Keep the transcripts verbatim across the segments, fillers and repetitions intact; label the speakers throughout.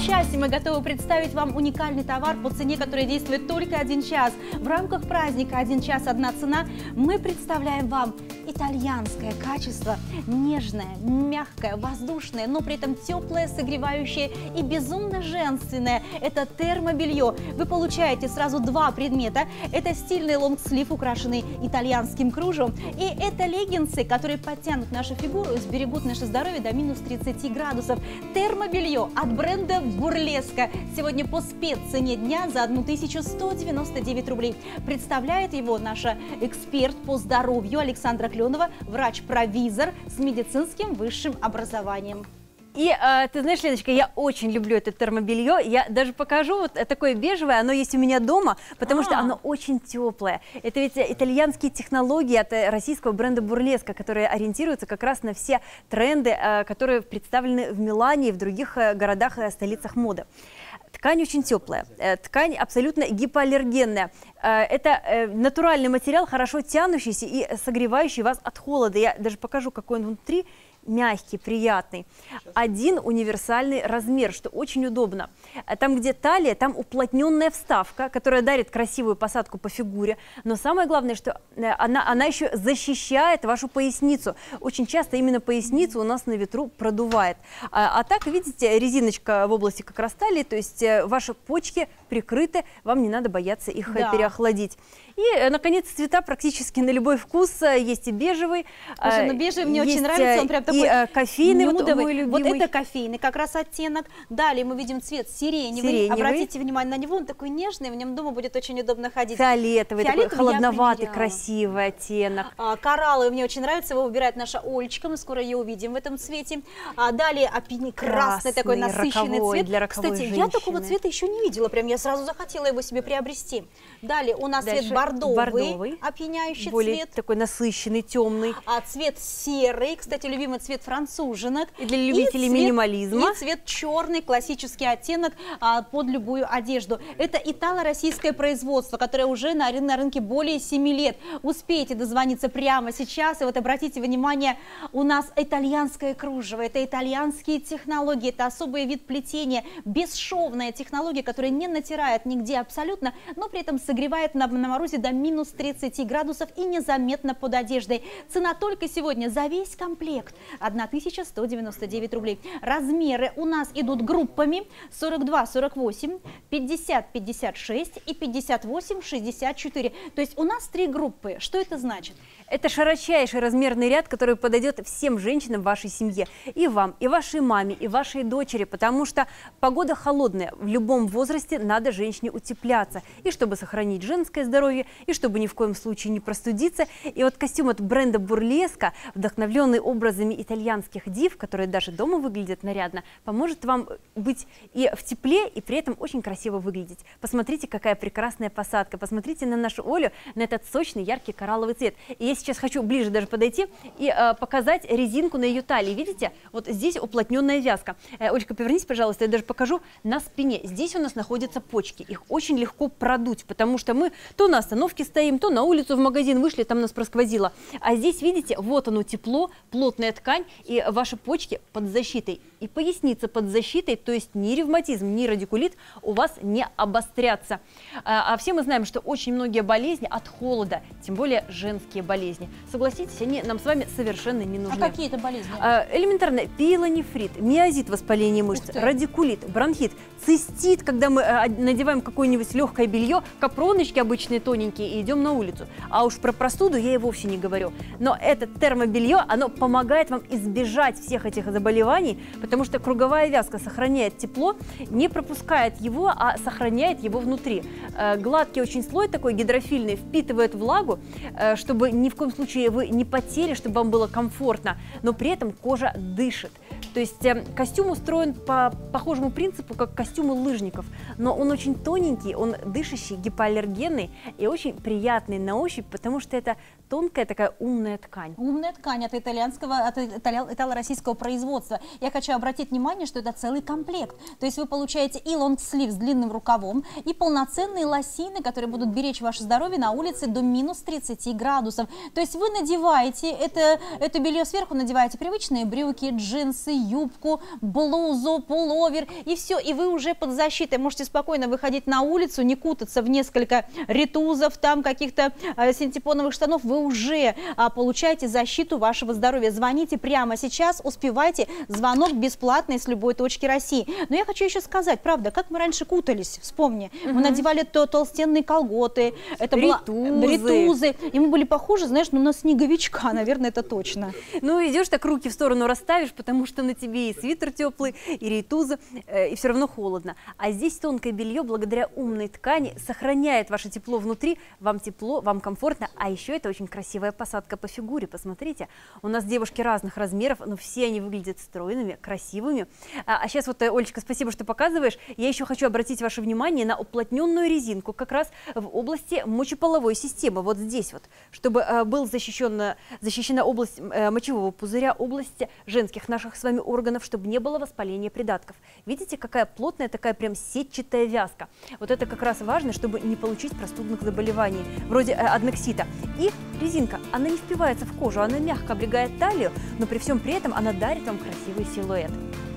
Speaker 1: часе мы готовы представить вам уникальный товар по цене, которая действует только один час. В рамках праздника «Один час, одна цена» мы представляем вам итальянское качество, нежное, мягкое, воздушное, но при этом теплое, согревающее и безумно женственное. Это термобелье. Вы получаете сразу два предмета. Это стильный лонгслив, украшенный итальянским кружевом. И это леггинсы, которые подтянут нашу фигуру и сберегут наше здоровье до минус тридцати градусов. Термобелье от бренда Бурлеска. Сегодня по спеццене дня за тысячу сто девяносто девять рублей. Представляет его наша эксперт по здоровью Александра Кленова, врач-провизор с медицинским высшим образованием.
Speaker 2: И э, ты знаешь, Леночка, я очень люблю это термобелье. Я даже покажу, вот такое бежевое, оно есть у меня дома, потому а -а -а. что оно очень теплое. Это ведь итальянские технологии от российского бренда Бурлеска, которые ориентируются как раз на все тренды, э, которые представлены в Милане и в других э, городах и столицах моды. Ткань очень теплая, ткань абсолютно гипоаллергенная. Это натуральный материал, хорошо тянущийся и согревающий вас от холода. Я даже покажу, какой он внутри. Мягкий, приятный. Один универсальный размер, что очень удобно. Там, где талия, там уплотненная вставка, которая дарит красивую посадку по фигуре. Но самое главное, что она, она еще защищает вашу поясницу. Очень часто именно поясницу у нас на ветру продувает. А, а так, видите, резиночка в области как раз талии, то есть ваши почки прикрыты, вам не надо бояться их да. переохладить. И, наконец, цвета практически на любой вкус. Есть и бежевый.
Speaker 1: Слушай, ну бежевый мне очень нравится, он прям такой
Speaker 2: и кофейный,
Speaker 1: нюдовый.
Speaker 2: Вот, мой
Speaker 1: вот это кофейный как раз оттенок. Далее мы видим цвет сиреневый. сиреневый. Обратите внимание на него, он такой нежный, в нем дома будет очень удобно ходить.
Speaker 2: Фиолетовый, такой холодноватый, красивый оттенок.
Speaker 1: А, коралловый мне очень нравится, его выбирает наша Олечка, мы скоро ее увидим в этом цвете. А далее опини красный, такой насыщенный цвет.
Speaker 2: Для роковой
Speaker 1: Кстати,
Speaker 2: женщины.
Speaker 1: я такого цвета еще не видела, прям я сразу захотела его себе приобрести. Далее у нас
Speaker 2: Дальше
Speaker 1: цвет бордовый,
Speaker 2: бордовый,
Speaker 1: опьяняющий
Speaker 2: более
Speaker 1: цвет.
Speaker 2: Такой насыщенный, темный.
Speaker 1: А цвет серый, кстати, любимый цвет француженок.
Speaker 2: И для любителей
Speaker 1: и цвет,
Speaker 2: минимализма.
Speaker 1: И цвет черный, классический оттенок а, под любую одежду. Это итало-российское производство, которое уже на, на рынке более семи лет. Успейте дозвониться прямо сейчас. И вот обратите внимание, у нас итальянское кружево, это итальянские технологии, это особый вид плетения, бесшовная технология, которая не натирает нигде абсолютно, но при этом согревает на, на морозе до минус тридцати градусов и незаметно под одеждой. Цена только сегодня за весь комплект тысяча сто девяносто девять рублей. Размеры у нас идут группами сорок два сорок восемь, пятьдесят пятьдесят шесть и пятьдесят восемь шестьдесят четыре. То есть у нас три группы. Что это значит?
Speaker 2: Это широчайший размерный ряд, который подойдет всем женщинам в вашей семье. И вам, и вашей маме, и вашей дочери, потому что погода холодная. В любом возрасте надо женщине утепляться. И чтобы сохранить женское здоровье, и чтобы ни в коем случае не простудиться. И вот костюм от бренда Бурлеска, вдохновленный образами итальянских див, которые даже дома выглядят нарядно, поможет вам быть и в тепле, и при этом очень красиво выглядеть. Посмотрите, какая прекрасная посадка. Посмотрите на нашу Олю, на этот сочный, яркий коралловый цвет. И я сейчас хочу ближе даже подойти и э, показать резинку на ее талии. Видите? Вот здесь уплотненная вязка. Э, Олечка, повернись, пожалуйста, я даже покажу на спине. Здесь у нас находятся почки. Их очень легко продуть, потому что мы то на остановке стоим, то на улицу в магазин вышли, там нас просквозило. А здесь, видите, вот оно тепло, плотная ткань, и ваши почки под защитой. И поясница под защитой, то есть ни ревматизм, ни радикулит у вас не обострятся. А, а все мы знаем, что очень многие болезни от холода, тем более женские болезни. Согласитесь, они нам с вами совершенно не нужны.
Speaker 1: А какие это болезни?
Speaker 2: А, элементарно пиелонефрит, миозит, воспаление мышц, радикулит, бронхит, цистит, когда мы а, надеваем какое-нибудь легкое белье, капроночки обычные тоненькие и идем на улицу. А уж про простуду я и вовсе не говорю. Но это термобелье, оно помогает вам избежать всех этих заболеваний, потому что круговая вязка сохраняет тепло, не пропускает его, а сохраняет его внутри. Гладкий очень слой такой гидрофильный впитывает влагу, чтобы ни в коем случае вы не потели, чтобы вам было комфортно, но при этом кожа дышит. То есть костюм устроен по похожему принципу, как костюмы лыжников, но он очень тоненький, он дышащий, гипоаллергенный и очень приятный на ощупь, потому что это тонкая такая умная ткань.
Speaker 1: Умная ткань от итальянского, от итали- итало-российского производства. Я хочу обратить внимание, что это целый комплект. То есть вы получаете и лонгслив с длинным рукавом, и полноценные лосины, которые будут беречь ваше здоровье на улице до минус тридцати градусов. То есть вы надеваете это, это белье сверху, надеваете привычные брюки, джинсы, юбку, блузу, пуловер, и все. И вы уже под защитой можете спокойно выходить на улицу, не кутаться в несколько ритузов, там каких-то э, синтепоновых штанов. Вы уже а, получаете защиту вашего здоровья. Звоните прямо сейчас, успевайте. Звонок бесплатный с любой точки России. Но я хочу еще сказать, правда, как мы раньше кутались, вспомни. Угу. Мы надевали то толстенные колготы, это
Speaker 2: ритузы.
Speaker 1: ритузы, и мы были похожи, знаешь, ну, на снеговичка, наверное, это точно.
Speaker 2: Ну, идешь так, руки в сторону расставишь, потому что на тебе и свитер теплый, и ритузы, э, и все равно холодно. А здесь тонкое белье, благодаря умной ткани, сохраняет ваше тепло внутри, вам тепло, вам комфортно, а еще это очень красивая посадка по фигуре. Посмотрите, у нас девушки разных размеров, но все они выглядят стройными, красивыми. А, а сейчас вот, Олечка, спасибо, что показываешь. Я еще хочу обратить ваше внимание на уплотненную резинку как раз в области мочеполовой системы, вот здесь вот, чтобы э, был защищен, защищена область э, мочевого пузыря, область женских наших с вами органов, чтобы не было воспаления придатков. Видите, какая плотная, такая прям сетчатая вязка. Вот это как раз важно, чтобы не получить простудных заболеваний, вроде э, аднексита. И резинка, она не впивается в кожу, она мягко облегает талию, но при всем при этом она дарит вам красивый силуэт.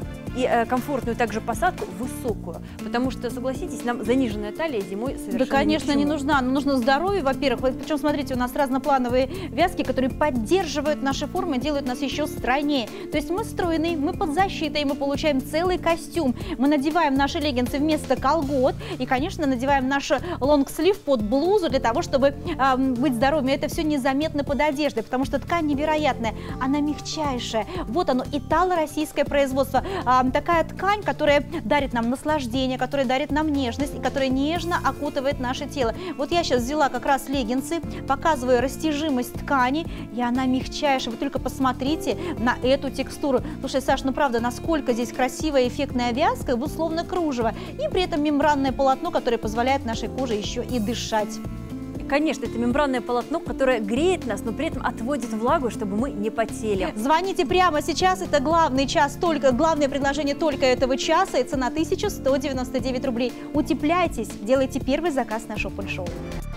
Speaker 2: И э, комфортную также посадку высокую, потому что, согласитесь, нам заниженная талия зимой совершенно
Speaker 1: Да, конечно, не нужна. Но нужно здоровье, во-первых. Причем, смотрите, у нас разноплановые вязки, которые поддерживают наши формы, делают нас еще стройнее. То есть мы стройные, мы под защитой, мы получаем целый костюм. Мы надеваем наши леггинсы вместо колгот и, конечно, надеваем наш лонгслив под блузу для того, чтобы э, быть здоровыми. Это все незаметно под одеждой, потому что ткань невероятная, она мягчайшая. Вот оно, итало-российское производство. Такая ткань, которая дарит нам наслаждение, которая дарит нам нежность и которая нежно окутывает наше тело. Вот я сейчас взяла как раз леггинсы, показываю растяжимость ткани, и она мягчайшая. Вы только посмотрите на эту текстуру. Слушай, Саш, ну правда, насколько здесь красивая эффектная вязка, вот словно кружево. И при этом мембранное полотно, которое позволяет нашей коже еще и дышать.
Speaker 2: Конечно, это мембранное полотно, которое греет нас, но при этом отводит влагу, чтобы мы не потели.
Speaker 1: Звоните прямо сейчас, это главный час, только главное предложение только этого часа, и цена тысяча сто девяносто девять рублей. Утепляйтесь, делайте первый заказ на Шопен Шоу.